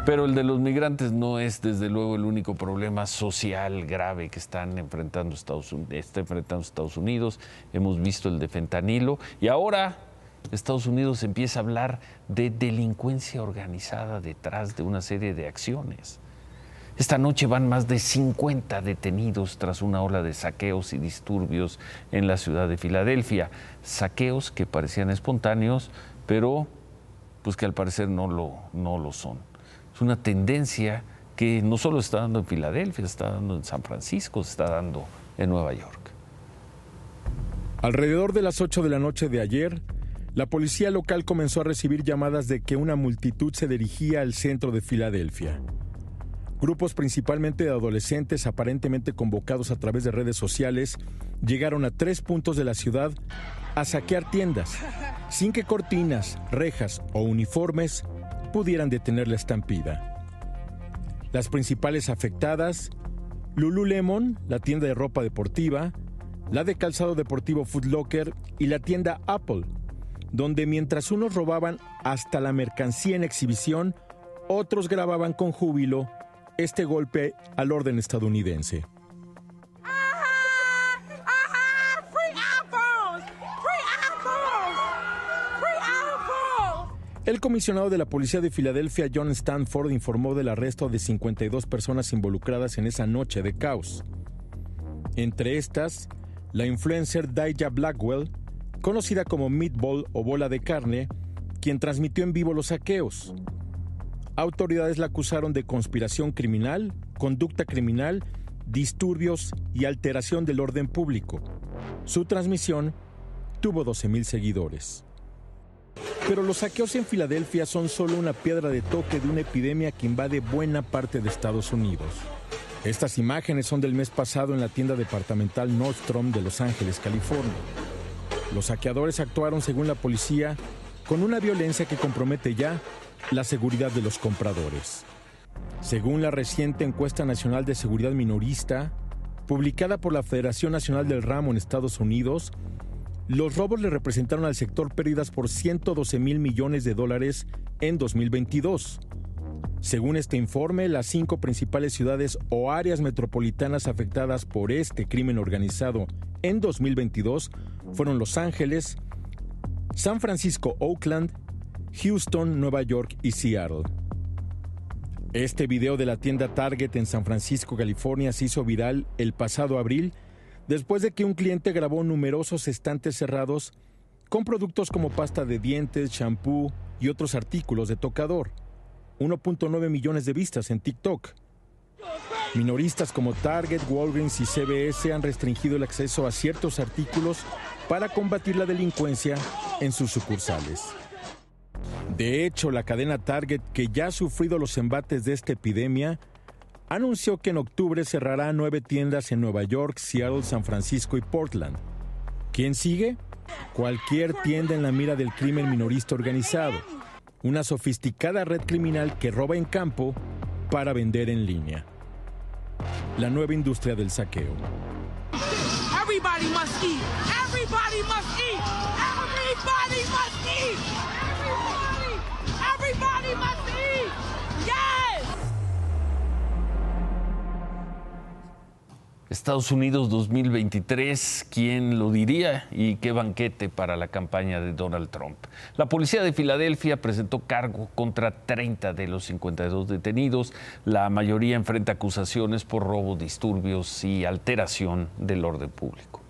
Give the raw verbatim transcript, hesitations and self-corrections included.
Pero el de los migrantes no es, desde luego, el único problema social grave que están enfrentando Estados Unidos, está enfrentando Estados Unidos. Hemos visto el de fentanilo y ahora Estados Unidos empieza a hablar de delincuencia organizada detrás de una serie de acciones. Esta noche van más de cincuenta detenidos tras una ola de saqueos y disturbios en la ciudad de Filadelfia. Saqueos que parecían espontáneos, pero pues que al parecer no lo, no lo son. Es una tendencia que no solo está dando en Filadelfia, está dando en San Francisco, se está dando en Nueva York. Alrededor de las ocho de la noche de ayer, la policía local comenzó a recibir llamadas de que una multitud se dirigía al centro de Filadelfia. Grupos principalmente de adolescentes, aparentemente convocados a través de redes sociales, llegaron a tres puntos de la ciudad a saquear tiendas, sin que cortinas, rejas o uniformes pudieran detener la estampida. Las principales afectadas: Lululemon, la tienda de ropa deportiva, la de calzado deportivo Foot Locker y la tienda Apple, donde mientras unos robaban hasta la mercancía en exhibición, otros grababan con júbilo este golpe al orden estadounidense. El comisionado de la policía de Filadelfia, John Stanford, informó del arresto de cincuenta y dos personas involucradas en esa noche de caos. Entre estas, la influencer Daya Blackwell, conocida como Meatball o Bola de Carne, quien transmitió en vivo los saqueos. Autoridades la acusaron de conspiración criminal, conducta criminal, disturbios y alteración del orden público. Su transmisión tuvo doce mil seguidores. Pero los saqueos en Filadelfia son solo una piedra de toque de una epidemia que invade buena parte de Estados Unidos. Estas imágenes son del mes pasado en la tienda departamental Nordstrom de Los Ángeles, California. Los saqueadores actuaron, según la policía, con una violencia que compromete ya la seguridad de los compradores. Según la reciente encuesta nacional de seguridad minorista, publicada por la Federación Nacional del Ramo en Estados Unidos, los robos le representaron al sector pérdidas por ciento doce mil millones de dólares en dos mil veintidós. Según este informe, las cinco principales ciudades o áreas metropolitanas afectadas por este crimen organizado en dos mil veintidós fueron Los Ángeles, San Francisco, Oakland, Houston, Nueva York y Seattle. Este video de la tienda Target en San Francisco, California, se hizo viral el pasado abril después de que un cliente grabó numerosos estantes cerrados con productos como pasta de dientes, shampoo y otros artículos de tocador. uno punto nueve millones de vistas en TikTok. Minoristas como Target, Walgreens y C V S han restringido el acceso a ciertos artículos para combatir la delincuencia en sus sucursales. De hecho, la cadena Target, que ya ha sufrido los embates de esta epidemia, anunció que en octubre cerrará nueve tiendas en Nueva York, Seattle, San Francisco y Portland. ¿Quién sigue? Cualquier tienda en la mira del crimen minorista organizado, una sofisticada red criminal que roba en campo para vender en línea. La nueva industria del saqueo. Everybody must eat. Everybody must eat. Everybody must eat. Everybody. Everybody must eat. Yes. Estados Unidos dos mil veintitrés, ¿quién lo diría? Y qué banquete para la campaña de Donald Trump. La policía de Filadelfia presentó cargo contra treinta de los cincuenta y dos detenidos. La mayoría enfrenta acusaciones por robo, disturbios y alteración del orden público.